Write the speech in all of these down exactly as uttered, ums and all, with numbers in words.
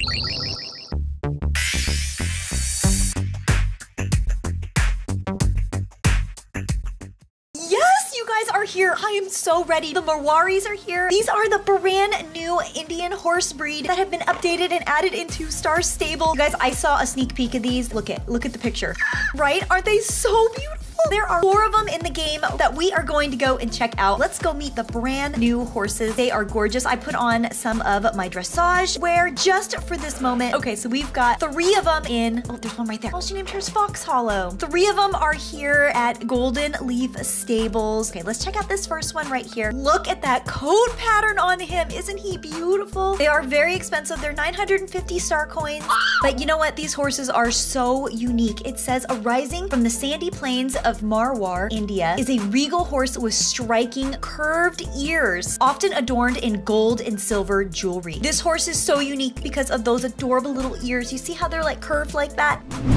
Are here. I am so ready. The Marwaris are here. These are the brand new Indian horse breed that have been updated and added into Star Stable. You guys, I saw a sneak peek of these. Look at, look at the picture. Right? Aren't they so beautiful? There are four of them in the game that we are going to go and check out. Let's go meet the brand new horses. They are gorgeous. I put on some of my dressage wear just for this moment. Okay, so we've got three of them in, oh, there's one right there. Oh, she named hers Fox Hollow. Three of them are here at Golden Leaf Stables. Okay, let's check out this first one right here. Look at that coat pattern on him. Isn't he beautiful? They are very expensive. They're nine hundred fifty star coins. But you know what? These horses are so unique. It says arising from the sandy plains of Marwar, India, is a regal horse with striking curved ears, often adorned in gold and silver jewelry. This horse is so unique because of those adorable little ears. You see how they're like curved like that?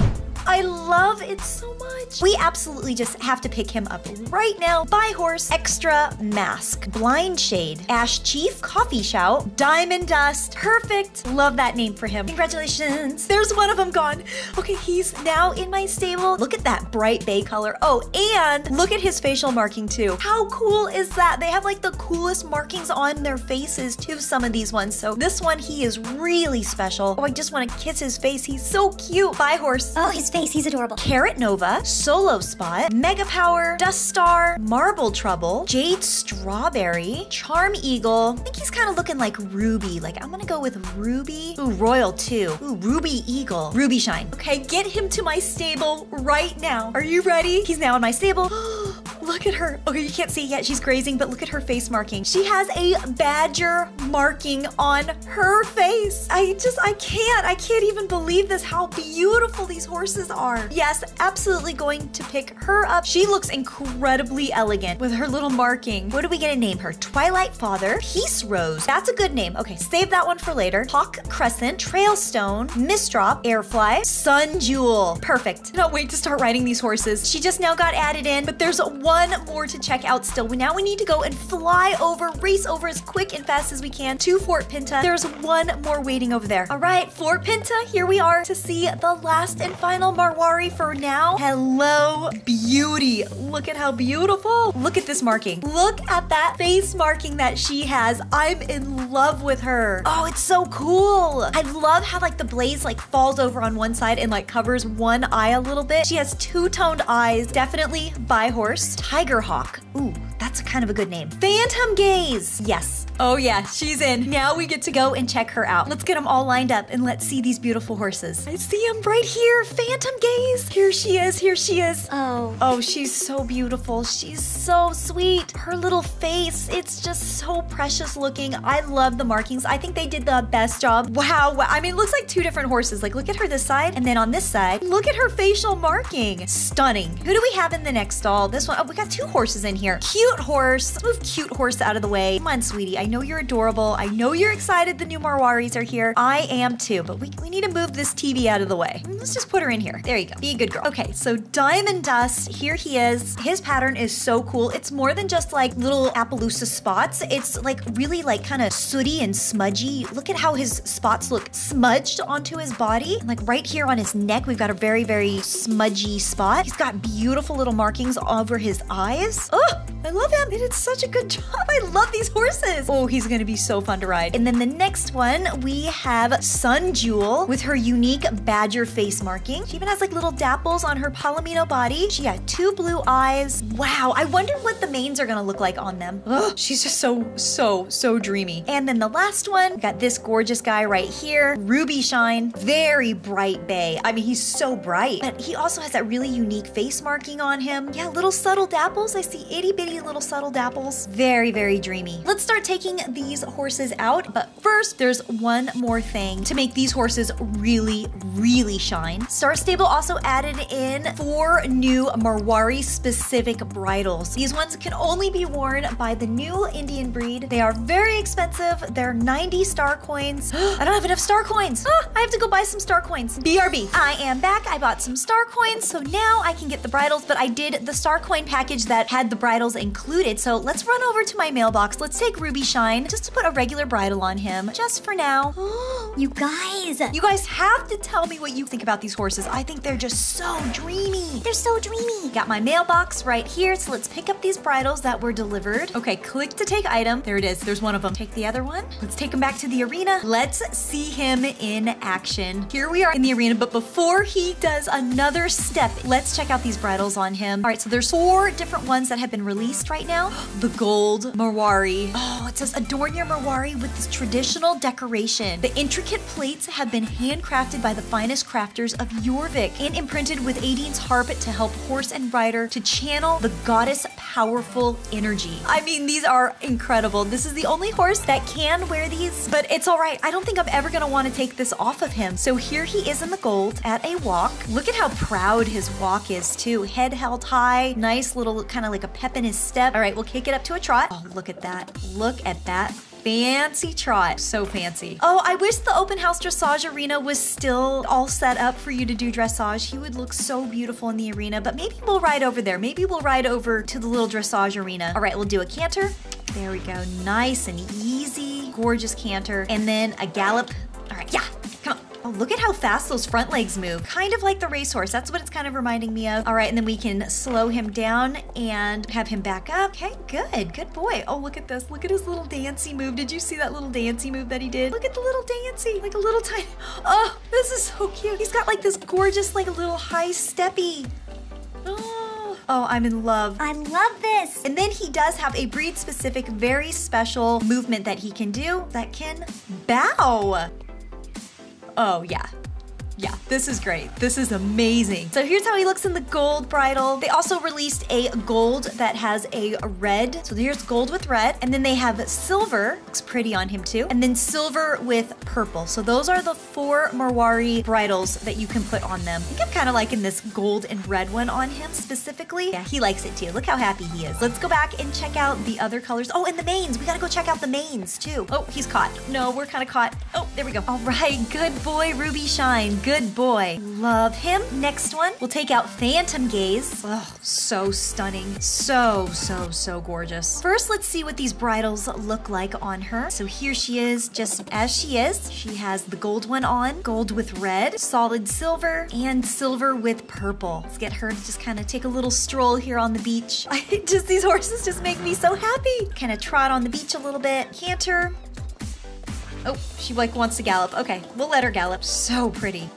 I love it so much. We absolutely just have to pick him up right now. Buy horse, extra mask, blind shade, ash chief, coffee shout, diamond dust. Perfect. Love that name for him. Congratulations. There's one of them gone. Okay, he's now in my stable. Look at that bright bay color. Oh, and look at his facial marking too. How cool is that? They have like the coolest markings on their faces too, some of these ones. So this one, he is really special. Oh, I just want to kiss his face. He's so cute. Buy horse. Oh, his face, he's adorable. Carrot Nova, Solo Spot, Mega Power, Dust Star, Marble Trouble, Jade Strawberry, Charm Eagle. I think he's kind of looking like Ruby. Like, I'm gonna go with Ruby. Ooh, Royal too. Ooh, Ruby Eagle. Ruby Shine. Okay, get him to my stable right now. Are you ready? He's now in my stable. Look at her. Okay, you can't see yet. She's grazing, but look at her face marking. She has a badger marking on her face. I just, I can't. I can't even believe this, how beautiful these horses are. Yes, absolutely going to pick her up. She looks incredibly elegant with her little marking. What are we gonna name her? Twilight Father, Peace Rose. That's a good name. Okay, save that one for later. Hawk Crescent, Trailstone, Mistdrop, Airfly, Sun Jewel. Perfect. Cannot wait to start riding these horses. She just now got added in, but there's one more to check out still. Now we need to go and fly over, race over as quick and fast as we can to Fort Pinta. There's one more waiting over there. All right, Fort Pinta, here we are to see the last and final Marwari for now. Hello, beauty. Look at how beautiful. Look at this marking. Look at that face marking that she has. I'm in love with her. Oh, it's so cool. I love how like the blaze like falls over on one side and like covers one eye a little bit. She has two-toned eyes. Definitely buy horse. Tiger Hawk. Ooh, that's kind of a good name. Phantom Gaze. Yes. Oh yeah, she's in. Now we get to go and check her out. Let's get them all lined up and let's see these beautiful horses. I see them right here. Phantom Gaze. Here she is. Here she is. Oh. Oh, she's so beautiful. She's so sweet. Her little face, it's just so precious looking. I love the markings. I think they did the best job. Wow. I mean, it looks like two different horses. Like, look at her this side and then on this side, look at her facial marking. Stunning. Who do we have in the next stall? This one. Oh, we got two horses in here. Cute horse. Let's move cute horse out of the way. Come on, sweetie. I know you're adorable. I know you're excited the new Marwaris are here. I am too, but we, we need to move this T V out of the way. Let's just put her in here. There you go. Be a good girl. Okay, so Diamond Dust, here he is. His pattern is so cool. It's more than just like little Appaloosa spots. It's like really like kind of sooty and smudgy. Look at how his spots look smudged onto his body. And like right here on his neck, we've got a very, very smudgy spot. He's got beautiful little markings over his eyes. Oh, I love him. They did such a good job. I love these horses. Oh, he's gonna be so fun to ride. And then the next one, we have Sun Jewel with her unique badger face marking. She even has like little dapples on her palomino body. She got two blue eyes. Wow, I wonder what the manes are gonna look like on them. Ugh, she's just so, so, so dreamy. And then the last one, we got this gorgeous guy right here, Ruby Shine, very bright bay. I mean, he's so bright, but he also has that really unique face marking on him. Yeah, little subtle dapples. I see itty bitty little subtle dapples. Very, very dreamy. Let's start taking these horses out, but first there's one more thing to make these horses really, really shine. Star Stable also added in four new Marwari specific bridles. These ones can only be worn by the new Indian breed. They are very expensive. They're ninety star coins. I don't have enough star coins. Ah, I have to go buy some star coins. B R B. I am back. I bought some star coins, so now I can get the bridles, but I did the star coin package that had the bridles bridles included. So let's run over to my mailbox. Let's take Ruby Shine just to put a regular bridle on him, just for now. You guys. You guys have to tell me what you think about these horses. I think they're just so dreamy. They're so dreamy. Got my mailbox right here, so let's pick up these bridles that were delivered. Okay, click to take item. There it is. There's one of them. Take the other one. Let's take him back to the arena. Let's see him in action. Here we are in the arena, but before he does another step, let's check out these bridles on him. All right, so there's four different ones that have been released right now. The gold Marwari. Oh, it says adorn your Marwari with this traditional decoration. The intricate plates have been handcrafted by the finest crafters of Jorvik and imprinted with Aideen's harp to help horse and rider to channel the goddess' powerful energy. I mean, these are incredible. This is the only horse that can wear these, but it's all right. I don't think I'm ever gonna want to take this off of him. So here he is in the gold at a walk. Look at how proud his walk is too. Head held high, nice little kind of like a pep in his step. All right, we'll kick it up to a trot. Oh, look at that. Look at that. Fancy trot. So fancy. Oh, I wish the open house dressage arena was still all set up for you to do dressage. He would look so beautiful in the arena, but maybe we'll ride over there. Maybe we'll ride over to the little dressage arena. All right, we'll do a canter. There we go. Nice and easy. Gorgeous canter. And then a gallop. All right, yeah, come on. Oh, look at how fast those front legs move. Kind of like the racehorse. That's what it's kind of reminding me of. All right, and then we can slow him down and have him back up. Okay, good, good boy. Oh, look at this. Look at his little dancey move. Did you see that little dancey move that he did? Look at the little dancey, like a little tiny, oh, this is so cute. He's got like this gorgeous, like a little high steppy. Oh. Oh, I'm in love. I love this. And then he does have a breed-specific, very special movement that he can do that can bow. Oh, yeah. Yeah, this is great. This is amazing. So here's how he looks in the gold bridle. They also released a gold that has a red. So here's gold with red. And then they have silver. Looks pretty on him too. And then silver with purple. So those are the four Marwari bridles that you can put on them. I think I'm kind of liking this gold and red one on him specifically. Yeah, he likes it too. Look how happy he is. Let's go back and check out the other colors. Oh, and the manes. We gotta go check out the manes too. Oh, he's caught. No, we're kind of caught. Oh, there we go. All right, good boy, Ruby Shine. Good boy. Love him. Next one, we'll take out Phantom Gaze. Oh, so stunning. So, so, so gorgeous. First, let's see what these bridles look like on her. So here she is, just as she is. She has the gold one on, gold with red, solid silver, and silver with purple. Let's get her to just kind of take a little stroll here on the beach. I just, these horses just make me so happy. Kind of trot on the beach a little bit. Canter. Oh, she like wants to gallop. Okay, we'll let her gallop. So pretty.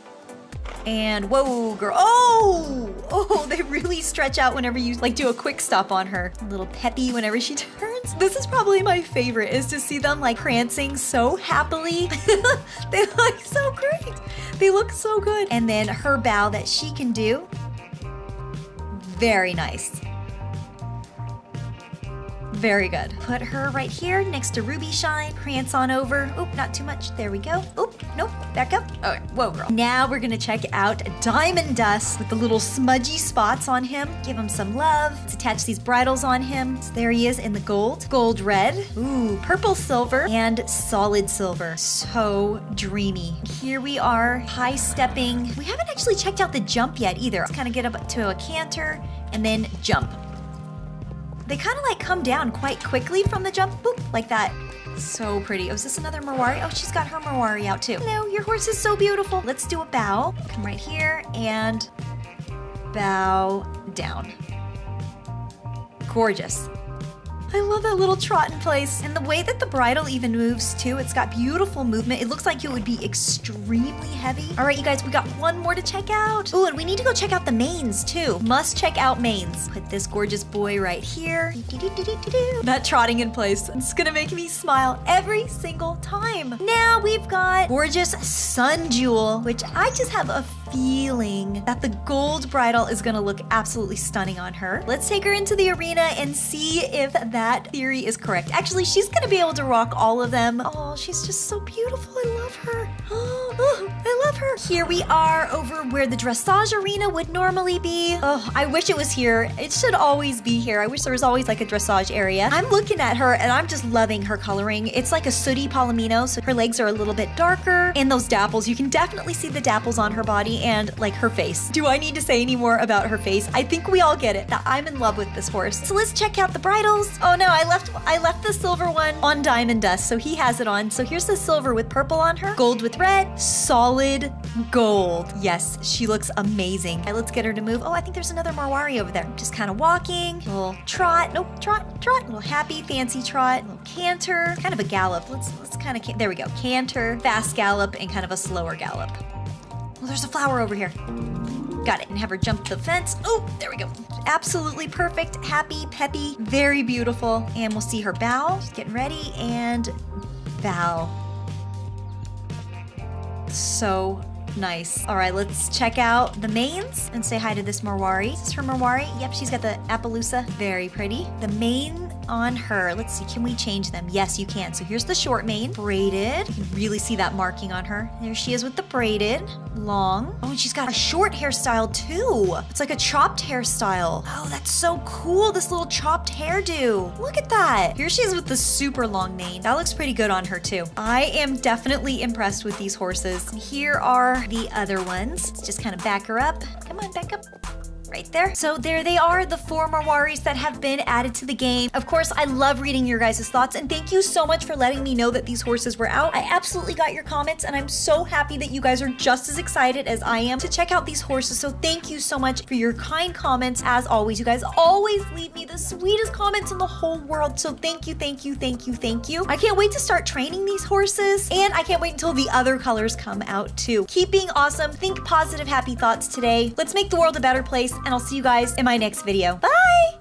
And whoa, girl. Oh, oh, they really stretch out whenever you like do a quick stop on her. A little peppy whenever she turns. This is probably my favorite, is to see them like prancing so happily. They look so great. They look so good. And then her bow that she can do. Very nice. Very good. Put her right here next to Ruby Shine. Prance on over. Oop, not too much. There we go. Oop, nope, back up. All right, whoa, girl. Now we're gonna check out Diamond Dust with the little smudgy spots on him. Give him some love. Let's attach these bridles on him. So there he is in the gold. Gold red. Ooh, purple silver and solid silver. So dreamy. Here we are, high stepping. We haven't actually checked out the jump yet either. Let's kind of get up to a canter and then jump. They kind of like come down quite quickly from the jump, boop, like that. So pretty. Oh, is this another Marwari? Oh, she's got her Marwari out too. Hello, your horse is so beautiful. Let's do a bow. Come right here and bow down. Gorgeous. I love that little trot in place. And the way that the bridle even moves too, it's got beautiful movement. It looks like it would be extremely heavy. All right, you guys, we got one more to check out. Oh, and we need to go check out the manes too. Must check out manes. Put this gorgeous boy right here. That trotting in place, it's gonna make me smile every single time. Now we've got gorgeous Sun Jewel, which I just have a feeling that the gold bridle is gonna look absolutely stunning on her. Let's take her into the arena and see if that theory is correct. Actually, she's gonna be able to rock all of them. Oh, she's just so beautiful. I love her. Oh, I love her. Here we are over where the dressage arena would normally be. Oh, I wish it was here. It should always be here. I wish there was always like a dressage area. I'm looking at her and I'm just loving her coloring. It's like a sooty palomino, so her legs are a little bit darker. And those dapples, you can definitely see the dapples on her body and like her face. Do I need to say any more about her face? I think we all get it, that I'm in love with this horse. So let's check out the bridles. Oh no, I left I left the silver one on Diamond Dust, so he has it on. So here's the silver with purple on her, gold with red, solid gold. Yes, she looks amazing. Okay, let's get her to move. Oh, I think there's another Marwari over there. Just kind of walking, little trot, nope, trot, trot, little happy, fancy trot, little canter, kind of a gallop. Let's let's kind of, there we go, canter, fast gallop, and kind of a slower gallop. Well, there's a flower over here. Got it, and have her jump the fence. Oh, there we go. Absolutely perfect, happy, peppy, very beautiful. And we'll see her bow. She's getting ready, and bow. So nice. All right, let's check out the manes and say hi to this Marwari. Is this her Marwari? Yep, she's got the Appaloosa. Very pretty. The mane on her, let's see, can we change them? Yes, you can. So here's the short mane, braided. You can really see that marking on her. There she is with the braided, long. Oh, and she's got a short hairstyle too. It's like a chopped hairstyle. Oh, that's so cool, this little chopped hairdo. Look at that. Here she is with the super long mane. That looks pretty good on her too. I am definitely impressed with these horses. Here are the other ones. Let's just kind of back her up. Come on, back up. Right there. So there they are, the four Marwaris that have been added to the game. Of course, I love reading your guys' thoughts, and thank you so much for letting me know that these horses were out. I absolutely got your comments, and I'm so happy that you guys are just as excited as I am to check out these horses. So thank you so much for your kind comments. As always, you guys always leave me the sweetest comments in the whole world. So thank you, thank you, thank you, thank you. I can't wait to start training these horses, and I can't wait until the other colors come out too. Keep being awesome. Think positive, happy thoughts today. Let's make the world a better place, and I'll see you guys in my next video. Bye!